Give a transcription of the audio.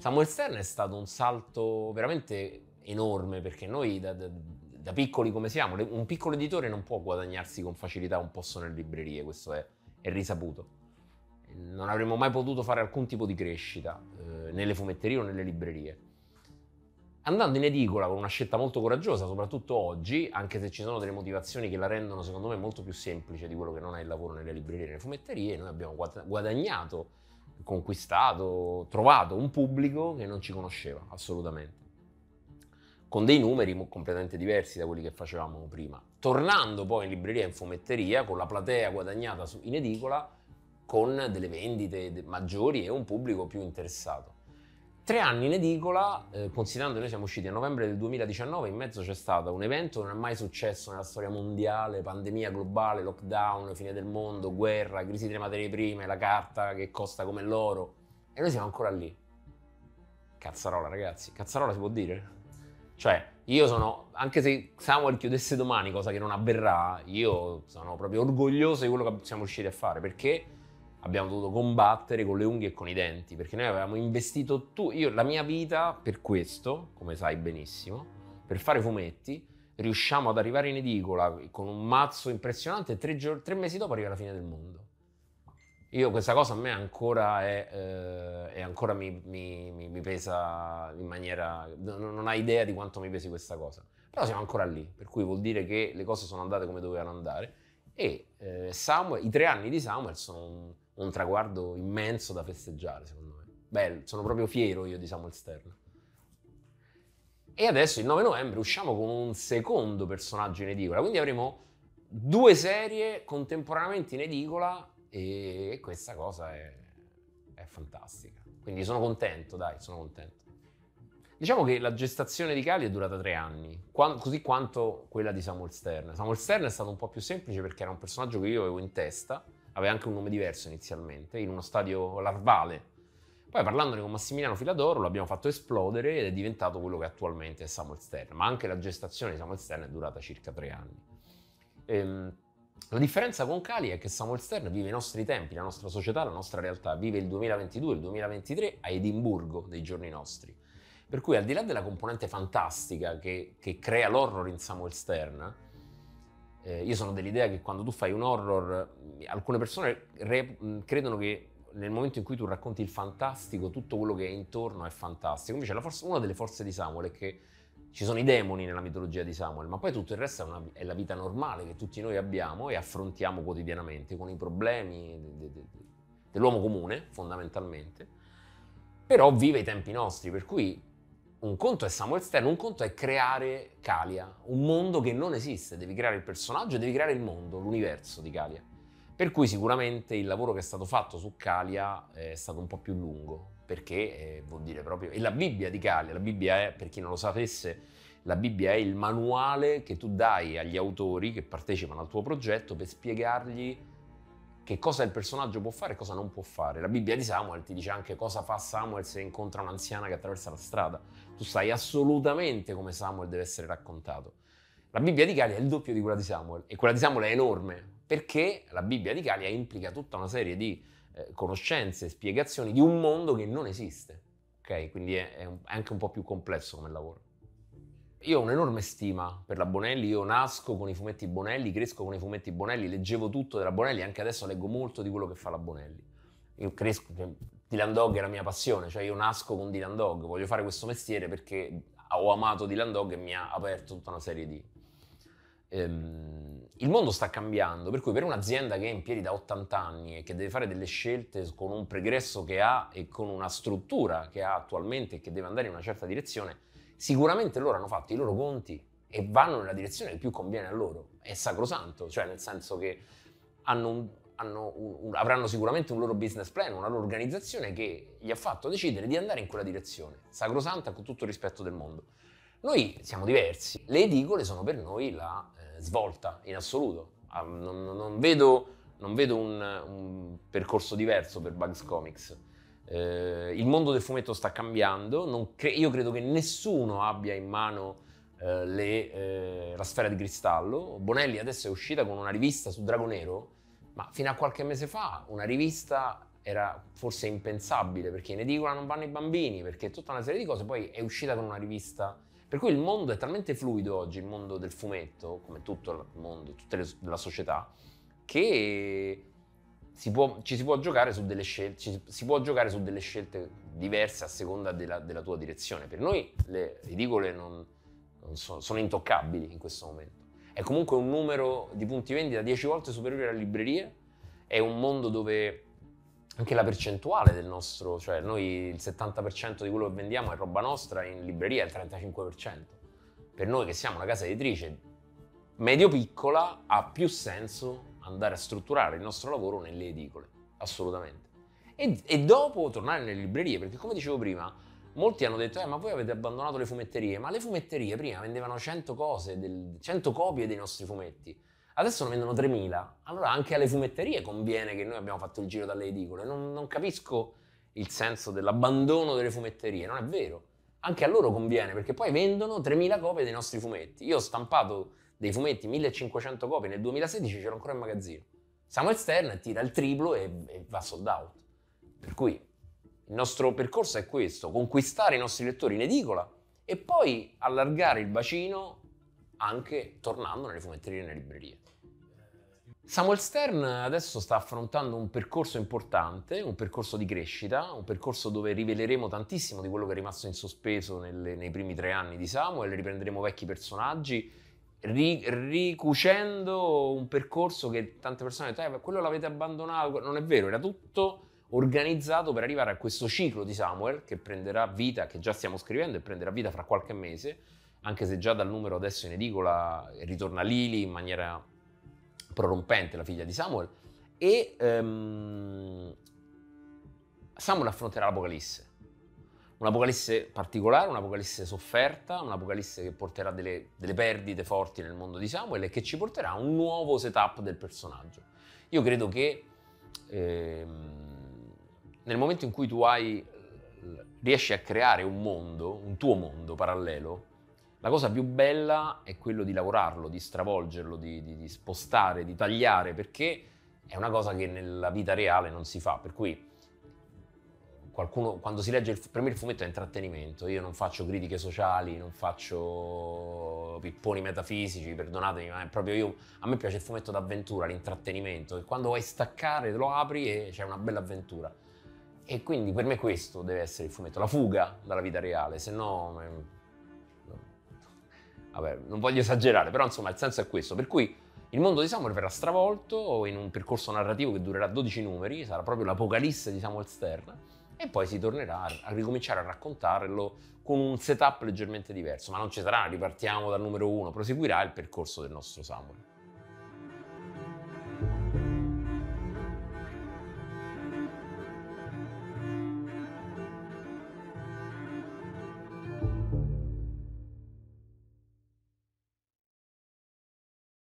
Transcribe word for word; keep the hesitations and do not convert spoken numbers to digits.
Samuel Stern è stato un salto veramente enorme, perché noi da, da, da piccoli come siamo, un piccolo editore non può guadagnarsi con facilità un posto nelle librerie, questo è, è risaputo. Non avremmo mai potuto fare alcun tipo di crescita eh, nelle fumetterie o nelle librerie. Andando in edicola con una scelta molto coraggiosa, soprattutto oggi, anche se ci sono delle motivazioni che la rendono secondo me molto più semplice di quello che non è il lavoro nelle librerie e nelle fumetterie, noi abbiamo guadagnato, conquistato, trovato un pubblico che non ci conosceva assolutamente, con dei numeri completamente diversi da quelli che facevamo prima. Tornando poi in libreria e in fumetteria, con la platea guadagnata in edicola, con delle vendite maggiori e un pubblico più interessato. Tre anni in edicola, eh, considerando che noi siamo usciti a novembre del duemiladiciannove, in mezzo c'è stato un evento che non è mai successo nella storia mondiale, pandemia globale, lockdown, fine del mondo, guerra, crisi delle materie prime, la carta che costa come l'oro, e noi siamo ancora lì. Cazzarola, ragazzi, cazzarola si può dire? Cioè, io sono, anche se Samuel chiudesse domani, cosa che non avverrà, io sono proprio orgoglioso di quello che siamo riusciti a fare, perché abbiamo dovuto combattere con le unghie e con i denti, perché noi avevamo investito tu, io la mia vita per questo, come sai benissimo, per fare fumetti. Riusciamo ad arrivare in edicola con un mazzo impressionante e tre, giorni, tre mesi dopo arriva la fine del mondo. Io questa cosa a me ancora è, eh, è ancora mi, mi, mi pesa in maniera, non, non hai idea di quanto mi pesi questa cosa, però siamo ancora lì, per cui vuol dire che le cose sono andate come dovevano andare, e eh, Samuel, i tre anni di Samuel sono un, un traguardo immenso da festeggiare, secondo me. Bello, sono proprio fiero io di Samuel Stern. E adesso il nove novembre usciamo con un secondo personaggio in edicola, quindi avremo due serie contemporaneamente in edicola, e questa cosa è, è fantastica. Quindi sono contento, dai, sono contento. Diciamo che la gestazione di Kali è durata tre anni, così quanto quella di Samuel Stern. Samuel Stern è stato un po' più semplice perché era un personaggio che io avevo in testa, aveva anche un nome diverso inizialmente, in uno stadio larvale. Poi parlandone con Massimiliano Filadoro lo abbiamo fatto esplodere ed è diventato quello che attualmente è Samuel Stern, ma anche la gestazione di Samuel Stern è durata circa tre anni. Ehm, la differenza con Kali è che Samuel Stern vive i nostri tempi, la nostra società, la nostra realtà, vive il duemilaventidue, il duemilaventitré a Edimburgo dei giorni nostri. Per cui al di là della componente fantastica che, che crea l'horror in Samuel Stern, eh, io sono dell'idea che quando tu fai un horror, alcune persone re, credono che nel momento in cui tu racconti il fantastico, tutto quello che è intorno è fantastico. Invece la forza, una delle forze di Samuel è che ci sono i demoni nella mitologia di Samuel, ma poi tutto il resto è, una, è la vita normale che tutti noi abbiamo e affrontiamo quotidianamente con i problemi de, de, de, dell'uomo comune, fondamentalmente. Però vive i tempi nostri, per cui un conto è Samuel Stern, un conto è creare Kalia, un mondo che non esiste. Devi creare il personaggio, devi creare il mondo, l'universo di Kalia. Per cui sicuramente il lavoro che è stato fatto su Kalia è stato un po' più lungo, perché eh, vuol dire proprio... E la Bibbia di Kalia, la Bibbia è, per chi non lo sapesse, la Bibbia è il manuale che tu dai agli autori che partecipano al tuo progetto per spiegargli che cosa il personaggio può fare e cosa non può fare. La Bibbia di Samuel ti dice anche cosa fa Samuel se incontra un'anziana che attraversa la strada. Tu sai assolutamente come Samuel deve essere raccontato. La Bibbia di Kalia è il doppio di quella di Samuel, e quella di Samuel è enorme, perché la Bibbia di Kalia implica tutta una serie di eh, conoscenze, spiegazioni di un mondo che non esiste. Ok? Quindi è, è, un, è anche un po' più complesso come lavoro. Io ho un'enorme stima per la Bonelli, io nasco con i fumetti Bonelli, cresco con i fumetti Bonelli, leggevo tutto della Bonelli, anche adesso leggo molto di quello che fa la Bonelli. Io cresco, Dylan Dog è la mia passione, cioè io nasco con Dylan Dog, voglio fare questo mestiere perché ho amato Dylan Dog e mi ha aperto tutta una serie di... Ehm, il mondo sta cambiando, per cui per un'azienda che è in piedi da ottanta anni e che deve fare delle scelte con un pregresso che ha e con una struttura che ha attualmente e che deve andare in una certa direzione, sicuramente loro hanno fatto i loro conti e vanno nella direzione che più conviene a loro. È sacrosanto, cioè nel senso che hanno un, hanno un, un, avranno sicuramente un loro business plan, una loro organizzazione che gli ha fatto decidere di andare in quella direzione, sacrosanta con tutto il rispetto del mondo. Noi siamo diversi, le edicole sono per noi la eh, svolta in assoluto. Ah, non, non vedo, non vedo un, un percorso diverso per Bugs Comics. Eh, il mondo del fumetto sta cambiando, non cre- io credo che nessuno abbia in mano eh, le, eh, la sfera di cristallo. Bonelli adesso è uscita con una rivista su Drago Nero, ma fino a qualche mese fa una rivista era forse impensabile, perché in edicola non vanno i bambini, perché tutta una serie di cose, poi è uscita con una rivista. Per cui il mondo è talmente fluido oggi, il mondo del fumetto, come tutto il mondo, tutta le- la società, che si può, ci si può giocare su delle scelte, ci si può giocare su delle scelte diverse a seconda della, della tua direzione. Per noi le edicole non, non sono, sono intoccabili in questo momento. È comunque un numero di punti vendita dieci volte superiore alle librerie, è un mondo dove anche la percentuale del nostro, cioè noi il settanta per cento di quello che vendiamo è roba nostra, in libreria è il trentacinque per cento. Per noi che siamo una casa editrice medio-piccola ha più senso andare a strutturare il nostro lavoro nelle edicole, assolutamente. E, e dopo tornare nelle librerie, perché come dicevo prima, molti hanno detto, eh, ma voi avete abbandonato le fumetterie, ma le fumetterie prima vendevano cento cose, del, cento copie dei nostri fumetti, adesso ne vendono tremila, allora anche alle fumetterie conviene che noi abbiamo fatto il giro dalle edicole, non, non capisco il senso dell'abbandono delle fumetterie, non è vero, anche a loro conviene, perché poi vendono tremila copie dei nostri fumetti. Io ho stampato dei fumetti, millecinquecento copie nel duemilasedici, c'ero ancora in magazzino. Samuel Stern tira il triplo e, e va sold out. Per cui il nostro percorso è questo, conquistare i nostri lettori in edicola e poi allargare il bacino anche tornando nelle fumetterie e nelle librerie. Samuel Stern adesso sta affrontando un percorso importante, un percorso di crescita, un percorso dove riveleremo tantissimo di quello che è rimasto in sospeso nelle, nei primi tre anni di Samuel, riprenderemo vecchi personaggi, ri, ricucendo un percorso che tante persone hanno detto, eh, quello l'avete abbandonato, non è vero, era tutto organizzato per arrivare a questo ciclo di Samuel che prenderà vita, che già stiamo scrivendo e prenderà vita fra qualche mese, anche se già dal numero adesso in edicola ritorna Lily in maniera prorompente, la figlia di Samuel, e um, Samuel affronterà l'Apocalisse. Un'Apocalisse particolare, un'Apocalisse sofferta, un'Apocalisse che porterà delle, delle perdite forti nel mondo di Samuel e che ci porterà a un nuovo setup del personaggio. Io credo che ehm, nel momento in cui tu hai, riesci a creare un mondo, un tuo mondo parallelo, la cosa più bella è quello di lavorarlo, di stravolgerlo, di, di, di spostare, di tagliare, perché è una cosa che nella vita reale non si fa. Per cui qualcuno, quando si legge, il, per me il fumetto è intrattenimento, io non faccio critiche sociali, non faccio pipponi metafisici, perdonatemi, ma è proprio io, a me piace il fumetto d'avventura, l'intrattenimento, e quando vuoi staccare lo apri e c'è una bella avventura. E quindi per me questo deve essere il fumetto, la fuga dalla vita reale, se no... Vabbè, non voglio esagerare, però insomma il senso è questo, per cui il mondo di Samuel verrà stravolto in un percorso narrativo che durerà dodici numeri, sarà proprio l'apocalisse di Samuel Stern, e poi si tornerà a ricominciare a raccontarlo con un setup leggermente diverso, ma non ci sarà, ripartiamo dal numero uno, proseguirà il percorso del nostro Samuel.